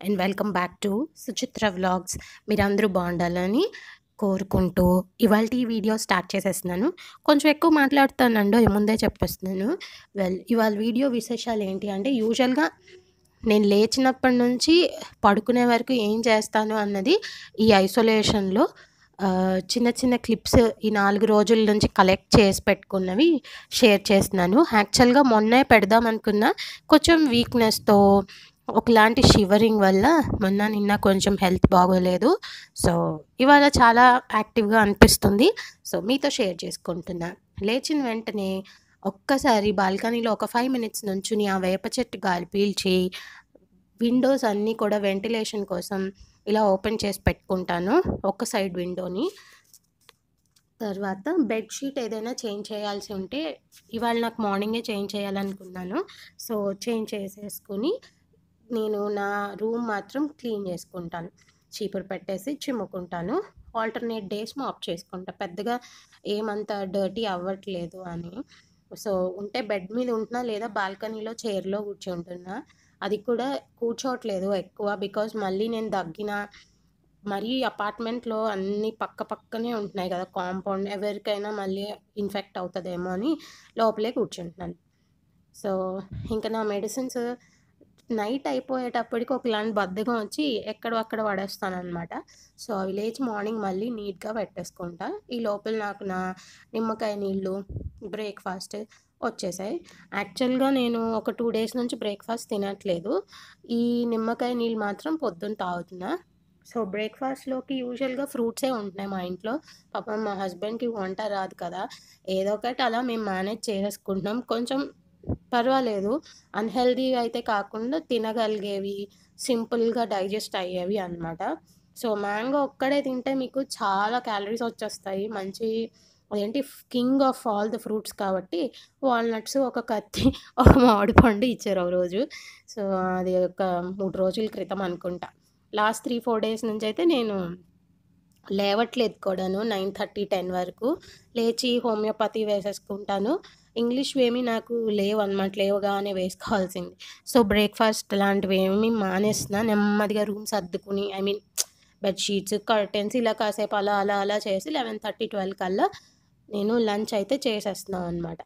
And welcome back to Suchitra vlogs. మీరందరూ బాగుండాలని కోరుకుంటూ ఇవాల్టి వీడియో స్టార్ట్ చేసేస్తున్నాను. కొంచెం ఎక్కువ మాట్లాడుతానండో ముందే చెప్పేస్తున్నాను. ఇవాళ వీడియో విశేషాలు ఏంటి అంటే, యూజువల్గా నేను లేచినప్పటి నుంచి పడుకునే వరకు ఏం చేస్తాను అన్నది ఈ ఐసోలేషన్లో చిన్న చిన్న క్లిప్స్ ఈ 4 రోజుల నుంచి కలెక్ట్ చేసి పెట్టుకున్నవి షేర్ చేస్తున్నాను. యాక్చువల్గా మొన్నే పెడదాం అనుకున్నా, కొంచెం వీక్నెస్తో ఒకలాంటి షివరింగ్ వల్ల నిన్న కొంచెం హెల్త్ బాగోలేదు. సో ఇవాళ చాలా యాక్టివ్గా అనిపిస్తుంది. సో మీతో షేర్ చేసుకుంటున్నా. లేచిన వెంటనే ఒక్కసారి బాల్కనీలో ఒక 5 మినిట్స్ నుంచుని ఆ వేప చెట్టు గాలి పీల్చి, విండోస్ అన్నీ కూడా వెంటిలేషన్ కోసం ఇలా ఓపెన్ చేసి పెట్టుకుంటాను, ఒక సైడ్ విండోని. తర్వాత బెడ్షీట్ ఏదైనా చేంజ్ చేయాల్సి ఉంటే, ఇవాళ నాకు మార్నింగే చేంజ్ చేయాలనుకున్నాను. సో చేంజ్ చేసేసుకుని నేను నా రూమ్ మాత్రం క్లీన్ చేసుకుంటాను. చీపురు పెట్టేసి చిమ్ముకుంటాను. ఆల్టర్నేట్ డేస్ మాప్ చేసుకుంటా, పెద్దగా ఏమంత డర్టీ అవ్వట్లేదు అని. సో ఉంటే బెడ్ మీద ఉంటున్నా, లేదా బాల్కనీలో చైర్లో కూర్చుంటున్నా. అది కూడా కూర్చోవట్లేదు ఎక్కువ, బికాజ్ మళ్ళీ నేను దగ్గిన, మరీ అపార్ట్మెంట్లో అన్నీ పక్క పక్కనే ఉంటున్నాయి కదా కాంపౌండ్, ఎవరికైనా మళ్ళీ ఇన్ఫెక్ట్ అవుతుందేమో అని లోపలే కూర్చుంటున్నాను. సో ఇంకా నా మెడిసిన్స్ నైట్ అయిపోయేటప్పటికి ఒకలాంటి బద్ధకం వచ్చి ఎక్కడో అక్కడ పడేస్తాను అనమాట. సో అవి లేచి మార్నింగ్ మళ్ళీ నీట్గా పెట్టేసుకుంటా. ఈ లోపల నాకు నా నిమ్మకాయ నీళ్ళు, బ్రేక్ఫాస్ట్ వచ్చేసాయి. యాక్చువల్గా నేను ఒక 2 డేస్ నుంచి బ్రేక్ఫాస్ట్ తినట్లేదు. ఈ నిమ్మకాయ నీళ్ళు మాత్రం పొద్దున్న తాగుతున్నా. సో బ్రేక్ఫాస్ట్లోకి యూజువల్గా ఫ్రూట్సే ఉంటున్నాయి మా ఇంట్లో. పాపం మా హస్బెండ్కి వంట రాదు కదా, ఏదో ఒకటి అలా మేము మేనేజ్ చేసేసుకుంటున్నాం. కొంచెం పర్వాలేదు, అన్హెల్దీ అయితే కాకుండా తినగలిగేవి, సింపుల్గా డైజెస్ట్ అయ్యేవి అనమాట. సో మ్యాంగో ఒక్కడే తింటే మీకు చాలా క్యాలరీస్ వచ్చేస్తాయి. మంచి అదేంటి, king of all the fruits కాబట్టి వాల్నట్స్, ఒక కత్తి, ఒక మామిడి పండు ఇచ్చారు ఒక రోజు. సో అది ఒక 3 రోజుల క్రితం అనుకుంటా. లాస్ట్ 3-4 డేస్ నుంచి అయితే నేను లేవట్లేదు కూడాను. 9:30, 10 వరకు లేచి హోమియోపతి వేసేసుకుంటాను. ఇంగ్లీష్ ఏమీ నాకు లేవన్నమాట, లేవగానే వేసుకోవాల్సింది. సో బ్రేక్ఫాస్ట్ లాంటివి ఏమి మానేస్తున్నా. నెమ్మదిగా రూమ్ సర్దుకుని, ఐ మీన్ బెడ్షీట్స్, కర్టెన్స్ ఇలా కాసేపు అలా అలా అలా చేసి 11:30, 12 కల్లా నేను లంచ్ అయితే చేసేస్తున్నాను అనమాట.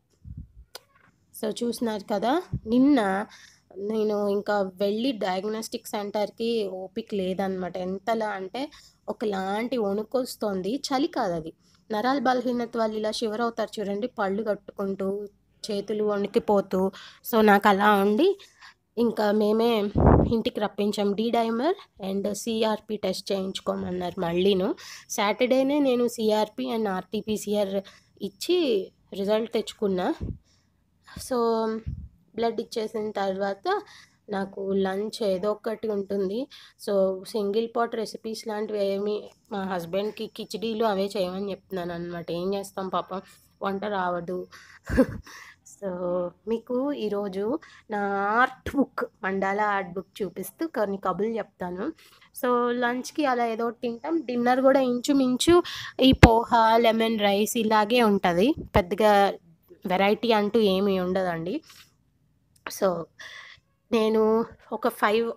సో చూస్తున్నారు కదా, నిన్న నేను ఇంకా వెళ్ళి డయాగ్నోస్టిక్ సెంటర్కి ఓపిక లేదనమాట. ఎంతలా అంటే ఒకలాంటి వణుకొస్తోంది. చలి కాదు అది, నరాల బలహీనత వల్ల ఇలా షివర్ అవుతారు చూడండి, పళ్ళు కట్టుకుంటూ, చేతులు వణికిపోతూ. సో నాకు అలా ఉండి ఇంకా మేమే ఇంటికి రప్పించాం. డైమర్ అండ్ సిఆర్పి టెస్ట్ చేయించుకోమన్నారు మళ్ళీను. సాటర్డేనే నేను సిఆర్పి అండ్ ఆర్టీపీసీఆర్ ఇచ్చి రిజల్ట్ తెచ్చుకున్నా. సో బ్లడ్ ఇచ్చేసిన తర్వాత నాకు లంచ్ ఏదో ఒకటి ఉంటుంది. సో సింగిల్ పాట్ రెసిపీస్ లాంటివి ఏమి, మా హస్బెండ్కి కిచిడీలు అవే చేయమని చెప్తున్నాను అనమాట. ఏం చేస్తాం పాపం, వంట రావదు. సో మీకు ఈరోజు నా art book, mandala art book చూపిస్తూ కొన్ని కబుర్లు చెప్తాను. సో లంచ్కి అలా ఏదో తింటాం. డిన్నర్ కూడా ఇంచుమించు ఈ పోహా, లెమన్ రైస్ ఇలాగే ఉంటుంది. పెద్దగా వెరైటీ అంటూ ఏమీ ఉండదండి. సో నేను ఒక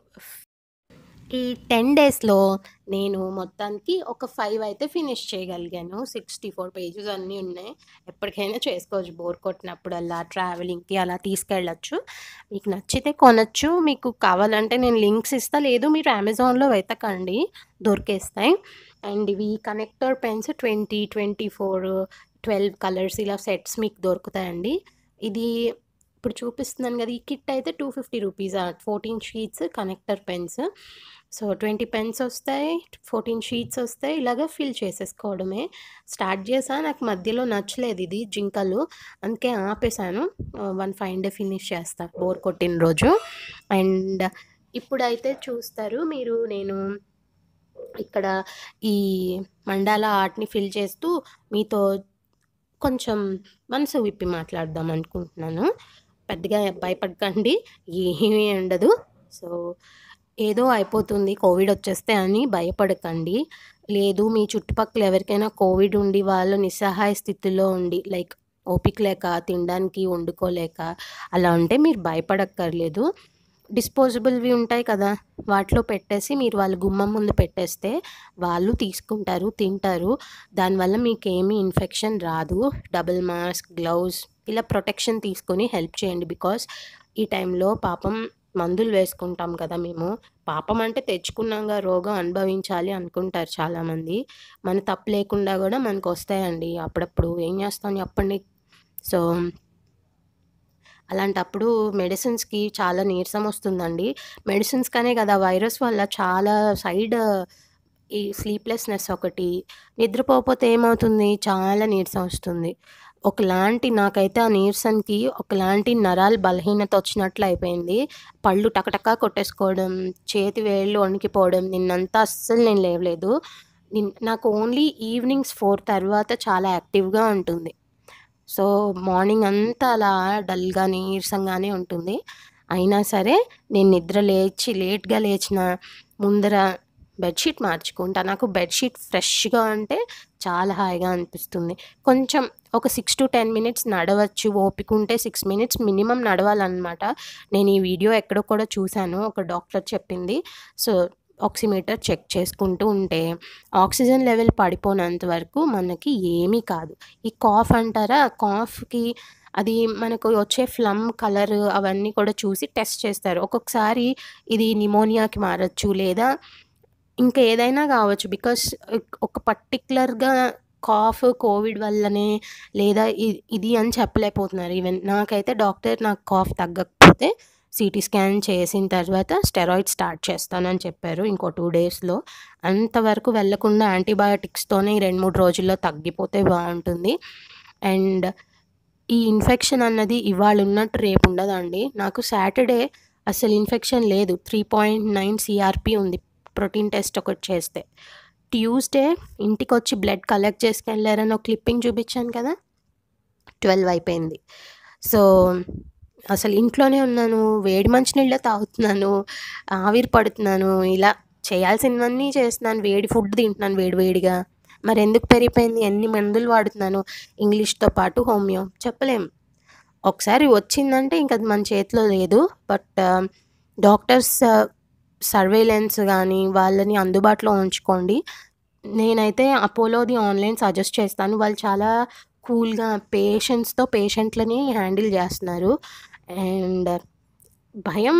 10 డేస్లో నేను మొత్తానికి ఒక 5 అయితే ఫినిష్ చేయగలిగాను. 64 పేజెస్ అన్నీ ఉన్నాయి. ఎప్పటికైనా చేసుకోవచ్చు, బోర్ కొట్టినప్పుడల్లా ట్రావెలింగ్కి అలా తీసుకెళ్ళచ్చు. మీకు నచ్చితే కొనచ్చు, మీకు కావాలంటే నేను లింక్స్ ఇస్తా, లేదు మీరు అమెజాన్లో వెతకండి, దొరికేస్తాయి. అండ్ ఇవి కనెక్టర్ పెన్స్ 20, 24, 12 కలర్స్ ఇలా సెట్స్ మీకు దొరుకుతాయండి. ఇది ఇప్పుడు చూపిస్తున్నాను కదా, ఈ కిట్ అయితే 250 rupees, 14 sheets connector pens. So 20 pens వస్తాయి, 14 షీట్స్ వస్తాయి. ఇలాగ ఫిల్ చేసేసుకోవడమే. స్టార్ట్ చేశాను, నాకు మధ్యలో నచ్చలేదు ఇది జింకలు, అందుకే ఆపేశాను. 1 ఫైన్ డే ఫినిష్ చేస్తాను బోర్ కొట్టిన రోజు. అండ్ ఇప్పుడైతే చూస్తారు మీరు, నేను ఇక్కడ ఈ మండాలా ఆర్ట్ని ఫిల్ చేస్తూ మీతో కొంచెం మనసు విప్పి మాట్లాడదాం అనుకుంటున్నాను. పెద్దగా భయపడకండి, ఏమీ ఉండదు. సో ఏదో అయిపోతుంది కోవిడ్ వచ్చేస్తే అని భయపడకండి. లేదు మీ చుట్టుపక్కల ఎవరికైనా కోవిడ్ ఉండి వాళ్ళు నిస్సహాయ స్థితిలో ఉండి, లైక్ ఓపిక లేక, తినడానికి వండుకోలేక అలా ఉంటే మీరు భయపడక్కర్లేదు. డిస్పోజబుల్‌వి ఉంటాయి కదా! వాటిలో పెట్టేసి మీరు వాళ్ళ గుమ్మం ముందు పెట్టేస్తే వాళ్ళు తీసుకుంటారు, తింటారు. దానివల్ల మీకేమీ ఇన్ఫెక్షన్ రాదు. డబుల్ మాస్క్, గ్లౌస్ ఇలా ప్రొటెక్షన్ తీసుకొని హెల్ప్ చేయండి. బికాజ్ ఈ టైంలో పాపం మందులు వేసుకుంటాం కదా మేము. పాపం అంటే తెచ్చుకున్నాంగా రోగం అనుభవించాలి అనుకుంటారు చాలామంది. మన తప్పు లేకుండా గూడా మనకొస్తాయండి అప్పుడప్పుడు. ఏం చేస్తాం చెప్పండి? సో అలాంటప్పుడు మెడిసిన్స్‌కి చాలా నీరసం వస్తుందండి. మెడిసిన్స్‌కనే కదా వైరస్ వల్ల చాలా ఈ స్లీప్‌లెస్‌నెస్ ఒకటి. నిద్రపోకపోతే ఏమవుతుంది? చాలా నీరసం వస్తుంది. నాకైతే ఆ నీరసంకి ఒకలాంటి నరాల బలహీనత వచ్చినట్లు అయిపోయింది. పళ్ళు టకటకా కొట్టేసుకోవడం, చేతి వేళ్ళు వణికిపోవడం. నిన్నంతా అస్సలు నేను లేవలేదు. నాకు ఓన్లీ ఈవినింగ్స్ 4 తర్వాత చాలా యాక్టివ్‌గా ఉంటుంది. సో, మార్నింగ్ అంతా అలా డల్‌గా, నీరసంగానే ఉంటుంది. అయినా సరే నేను లేట్‌గా లేచినా ముందర బెడ్‌షీట్ మార్చుకుంటా. నాకు బెడ్‌షీట్ ఫ్రెష్‌గా ఉంటే చాలా హాయిగా అనిపిస్తుంది. కొంచెం ఒక 6-10 మినిట్స్ నడవచ్చు. ఓపికుంటే 6 మినిట్స్ మినిమమ్ నడవాలనమాట. నేను ఈ వీడియో ఎక్కడో కూడా చూసాను. ఒక డాక్టర్ చెప్పింది. సో, ఆక్సిమీటర్ చెక్ చేసుకుంటూ ఉంటే ఆక్సిజన్ లెవెల్ పడిపోనంత వరకు మనకి ఏమీ కాదు. ఈ కాఫ్ అంటారా? కాఫ్‌కి అది మనకు వచ్చే ఫ్లమ్ కలర్ అవన్నీ కూడా చూసి టెస్ట్ చేస్తారు. ఒక్కొక్కసారి ఇది న్యూమోనియాకి మారొచ్చు. లేదా ఇంకా ఏదైనా కావచ్చు. బికాస్ ఒక పర్టిక్యులర్‌గా కాఫ్ కోవిడ్ వల్లనే లేదా ఇది అని చెప్పలేకపోతున్నారు. ఈవెన్ నాకైతే డాక్టర్ నాకు కాఫ్ తగ్గకపోతే సీటీ స్కాన్ చేసిన తర్వాత స్టెరాయిడ్స్ స్టార్ట్ చేస్తానని చెప్పారు. ఇంకో 2 డేస్‌లో. అంతవరకు వెళ్ళకుండా యాంటీబయోటిక్స్‌తోనే ఈ 2, 3 రోజుల్లో తగ్గిపోతే బావుంటుంది. అండ్ ఈ ఇన్ఫెక్షన్ అన్నది ఇవాళ ఉన్నట్టు రేపు ఉండదండి. నాకు సాటర్‌డే అసలు ఇన్ఫెక్షన్ లేదు. 3.9 సీఆర్‌పీ ఉంది. ప్రోటీన్ టెస్ట్ ఒకటి చేస్తే. ట్యూస్‌డే ఇంటికొచ్చి బ్లడ్ కలెక్ట్ చేసుకెళ్లారని ఒక క్లిప్పింగ్ చూపించాను కదా! 12 అయిపోయింది. సో, అసలు ఇంట్లోనే ఉన్నాను. వేడి మంచినీళ్ళే తాగుతున్నాను. ఆవిరి పడుతున్నాను. ఇలా చేయాల్సినవన్నీ చేస్తున్నాను. వేడి ఫుడ్ తింటున్నాను వేడి వేడిగా. మరెందుకు పెరిగిపోయింది? ఎన్ని మందులు వాడుతున్నాను. ఇంగ్లీష్‌తో పాటు హోమియో. చెప్పలేం. ఒకసారి వచ్చిందంటే ఇంక అది మన చేతిలో లేదు. బట్ డాక్టర్స్ సర్వేలెన్స్ గానీ, వాళ్ళని అందుబాటులో ఉంచుకోండి. నేనైతే అపోలోది ఆన్‌లైన్ సజెస్ట్ చేస్తాను. వాళ్ళు చాలా కూల్‌గా పేషెన్స్‌తో పేషెంట్లని హ్యాండిల్ చేస్తున్నారు. అండ్ భయం,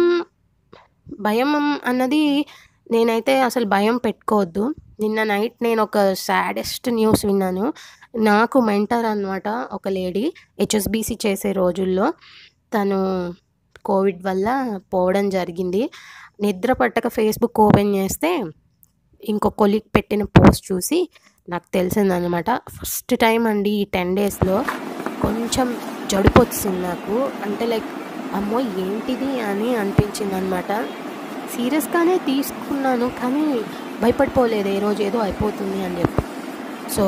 భయం అన్నది నేనైతే అసలు భయం పెట్టుకోవద్దు. నిన్న నైట్ నేనొక సాడెస్ట్ న్యూస్ విన్నాను. నాకు మెంటర్ అనమాట ఒక లేడీ హెచ్ఎస్‌బీసీ చేసే రోజుల్లో. తను కోవిడ్ వల్ల పోవడం జరిగింది. నిద్ర పట్టక ఫేస్‌బుక్ ఓపెన్ చేస్తే ఇంకో కొలీగ్ పెట్టిన పోస్ట్ చూసి నాకు తెలిసిందనమాట. ఫస్ట్ టైమ్ అండి ఈ 10 డేస్‌లో కొంచెం జడుపొచ్చేసింది నాకు. అంటే లైక్ అమ్మో! ఏంటిది అని అనిపించిందనమాట. సీరియస్‌గానే తీసుకున్నాను. కానీ భయపడిపోలేదు. ఏ రోజు ఏదో అయిపోతుంది అని చెప్పి. సో,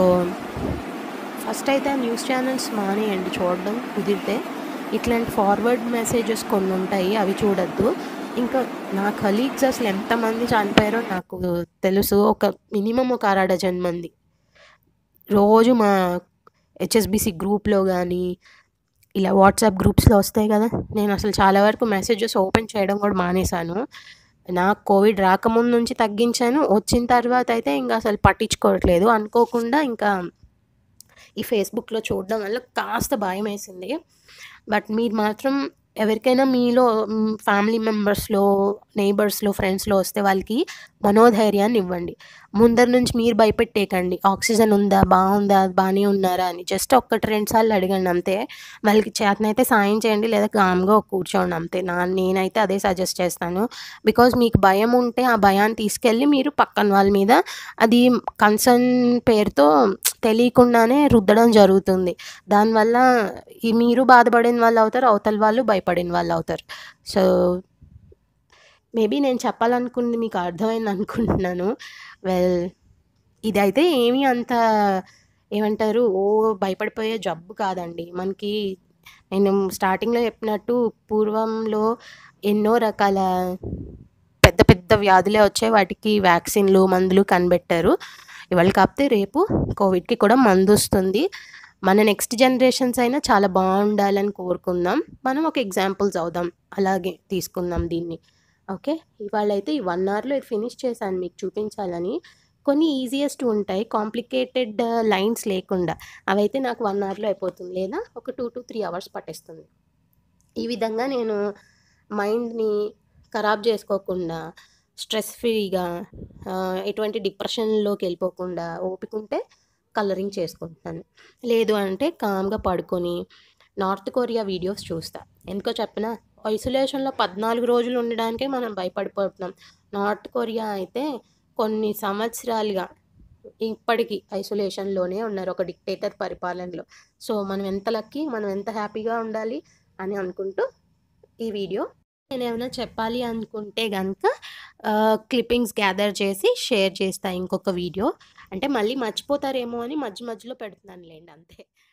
ఫస్ట్ అయితే న్యూస్ ఛానల్స్ మానేయండి చూడడం కుదిరితే. ఇట్లాంటి ఫార్వర్డ్ మెసేజెస్ కొన్ని ఉంటాయి. అవి చూడొద్దు. ఇంకా నా కలీగ్స్ అసలు ఎంతమంది చనిపోయారో నాకు తెలుసు. మినిమమ్ ఒక అర డజన్ మంది. రోజు మా హెచ్ఎస్‌బీసీ గ్రూప్‌లో గానీ, ఇలా వాట్సాప్ గ్రూప్స్‌లో వస్తాయి కదా! నేను అసలు చాలా వరకు మెసేజెస్ ఓపెన్ చేయడం కూడా మానేశాను. నాకు కోవిడ్ రాకముందు నుంచి తగ్గించాను. వచ్చిన తర్వాత అయితే ఇంక అసలు పట్టించుకోవట్లేదు. అనుకోకుండా ఇంకా ఈ ఫేస్‌బుక్‌లో చూడడం వల్ల కాస్త భయమేసింది. బట్ మీరు మాత్రం ఎవరికైనా మీలో ఫ్యామిలీ మెంబర్స్‌లో, నెయిబర్స్‌లో, ఫ్రెండ్స్‌లో వస్తే వాళ్ళకి మనోధైర్యాన్ని ఇవ్వండి. ముందర నుంచి మీరు భయపెట్టేయకండి. ఆక్సిజన్ ఉందా? బావుందా? బానే ఉన్నారా? అని. జస్ట్ 2 సార్లు అడగండి అంతే. వాళ్ళకి చేతనైతే సాయం చేయండి లేదా కామ్‌గా కూర్చోండి అంతే. నేనైతే అదే సజెస్ట్ చేస్తాను. బికాజ్ మీకు భయం ఉంటే ఆ భయాన్ని తీసుకెళ్ళి మీరు పక్కన వాళ్ళ మీద అది కన్సర్న్ పేరుతో తెలియకుండానే రుద్దడం జరుగుతుంది. దానివల్ల మీరు బాధపడిన వాళ్ళవుతారు. అవతల వాళ్ళు భయపడిన వాళ్ళవుతారు. సో, మేబీ నేను చెప్పాలనుకుంది మీకు అర్థమైందనుకుంటున్నాను. వెల్ ఇదైతే ఏమీ అంత ఏమంటారు భయపడిపోయే జబ్బు కాదండి. నేను స్టార్టింగ్‌లో చెప్పినట్టు పూర్వంలో ఎన్నో రకాల పెద్ద పెద్ద వ్యాధులే వచ్చాయి. వాటికి వ్యాక్సిన్‌లు, మందులు కనిపెట్టారు. ఇవాళ కాకపోతే రేపు కోవిడ్‌కి కూడా మందొస్తుంది. మన నెక్స్ట్ జనరేషన్స్ అయినా చాలా బాగుండాలని కోరుకుందాం. మనం ఒక ఎగ్జాంపుల్స్ అవుదాం. అలాగే తీసుకుందాం దీన్ని. ఓకే. ఇవాళైతే ఈ 1 అవర్‌లో ఇది ఫినిష్ చేశాను మీకు చూపించాలని. కొన్ని ఈజియెస్ట్ ఉంటాయి. కాంప్లికేటెడ్ లైన్స్ లేకుండా. అవైతే నాకు 1 అవర్‌లో అయిపోతుంది. లేదా ఒక 2-3 అవర్స్ పట్టేస్తుంది. ఈ విధంగా నేను మైండ్‌ని ఖరాబ్ చేసుకోకుండా, స్ట్రెస్ ఫ్రీగా, ఎటువంటి డిప్రెషన్‌లోకెళ్ళిపోకుండా ఓపికుంటే కలరింగ్ చేసుకుంటున్నాను. లేదు అంటే కామ్‌గా పడుకొని నార్త్ కొరియా వీడియోస్ చూస్తా. ఎందుకో చెప్పనా? ఐసోలేషన్‌లో 14 రోజులు ఉండడానికే మనం భయపడిపోతున్నాం. నార్త్ కొరియా అయితే కొన్ని సంవత్సరాలుగా ఇప్పటికి ఐసోలేషన్‌లోనే ఉన్నారు. ఒక డిక్టేటర్ పరిపాలనలో. సో, మనం ఎంత లక్కీ, మనం ఎంత హ్యాపీగా ఉండాలి అని అనుకుంటూ ఈ వీడియో నేనేమైనా చెప్పాలి అనుకుంటే గనక క్లిప్పింగ్స్ గ్యాదర్ చేసి షేర్ చేస్తా ఇంకొక వీడియో. అంటే మళ్ళీ మర్చిపోతారేమో అని మధ్య మధ్యలో పెడుతున్నానులెండి అంతే.